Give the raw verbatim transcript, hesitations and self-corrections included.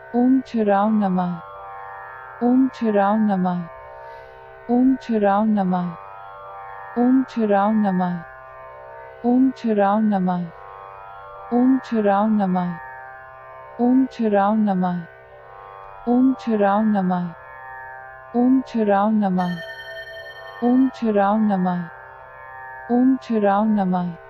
ओम क्षराव नमः। ओम क्षराव नमः। ओम क्षराव नमः। ओम क्षराव नमः। ओम क्षराव नमः। ओम क्षराव नमः। ओम क्षराव नमः। ओम क्षराव नमः। ओम क्षराव नमः। ओम क्षराव नमः। ओम क्षराव नमः।